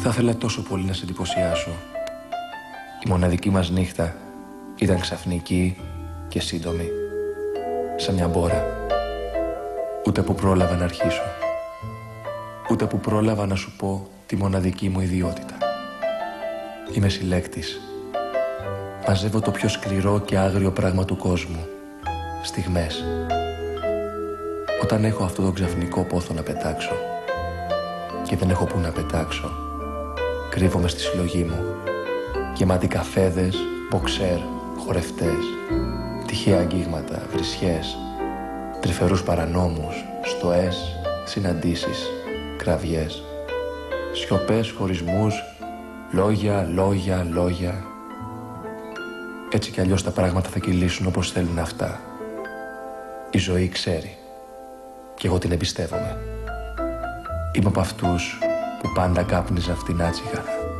Θα ήθελα τόσο πολύ να σε εντυπωσιάσω. Η μοναδική μας νύχτα ήταν ξαφνική και σύντομη, σαν μια μπόρα. Ούτε που πρόλαβα να αρχίσω, ούτε που πρόλαβα να σου πω τη μοναδική μου ιδιότητα. Είμαι συλλέκτης. Μαζεύω το πιο σκληρό και άγριο πράγμα του κόσμου. Στιγμές. Όταν έχω αυτό το ξαφνικό πόθο να πετάξω και δεν έχω που να πετάξω, κρύβομαι στη συλλογή μου, γεμάτη καφέδες, μποξέρ, χορευτές, τυχαία αγγίγματα, βρισιές, τρυφερούς παρανόμους, στοές, συναντήσεις, κραυγές, σιωπές, χωρισμούς, λόγια, λόγια, λόγια. Έτσι κι αλλιώς τα πράγματα θα κυλήσουν όπως θέλουν αυτά. Η ζωή ξέρει κι εγώ την εμπιστεύομαι. Είμαι από αυτούς που πάντα κάπνιζαν φτηνά τσιγάρα.